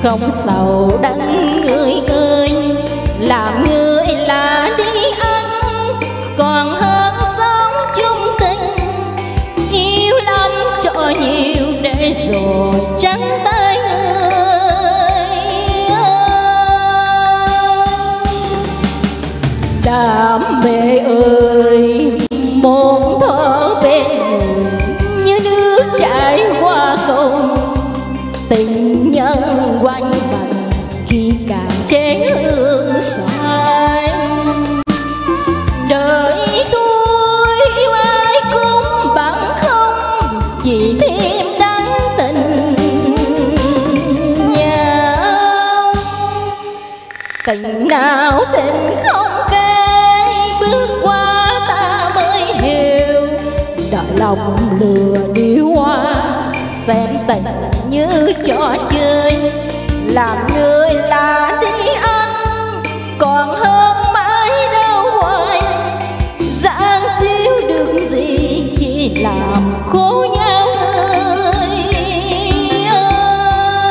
không sầu đắng người ơi. Làm người là đi ăn còn hơn sống chung tình, yêu lắm cho nhiều để rồi trắng tay người ơi. Đam mê ơi một thở bên người như nước chảy qua cầu, tình nhân quanh quẩn khi càng chén hương xanh. Đời tôi yêu ai cũng bằng không, chỉ thêm đắng tình nhau. Tình nào tình không kể, bước qua ta mới hiểu. Đợi lòng lừa điêu hoa, xem tình như trò chơi. Làm người là đi ăn còn hơn mãi đâu hoài, giang xíu được gì chỉ làm khổ nhau người ơi.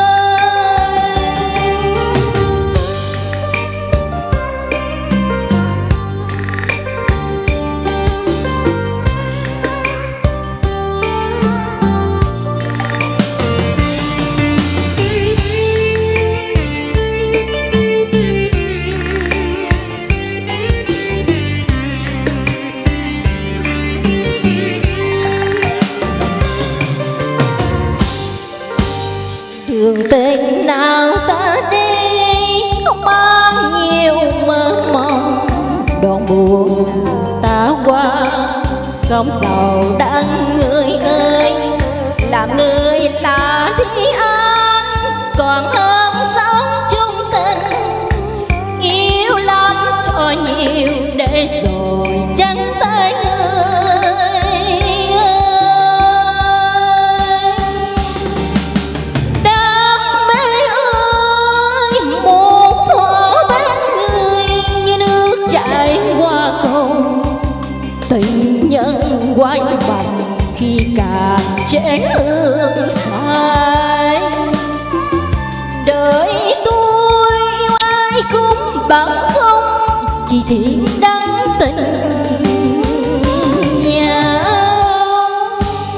Đường tình nào ta đi không mang nhiều mơ mộng, đoạn buồn ta qua không sầu đắng người ơi. Làm người là đi ăn còn hơn sống chung tình, yêu lắm cho nhiều để rồi trắng tay người ơi. Đam mê ơi một thuở bên người như nước chảy qua cầu, tình nhân quanh quẩn khi càng chén hương xanh. Đời tôi yêu ai cũng bằng không, chỉ thiên đắng tình nhau.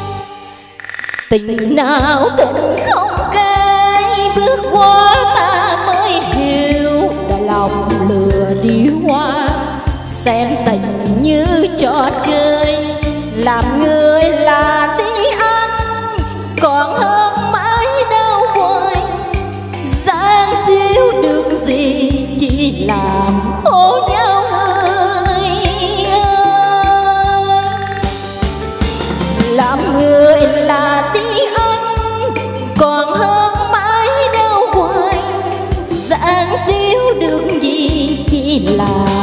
Tình nào tình không kể, bước qua ta mới hiểu. Đã lòng lừa điêu hoa, xem tình như trò chơi. Làm người là đi ăn còn hơn mãi đâu hoài, giang xíu được gì chỉ làm khổ nhau người ơi. Làm người là đi ăn còn hơn mãi đâu hoài, giang xíu được gì chỉ là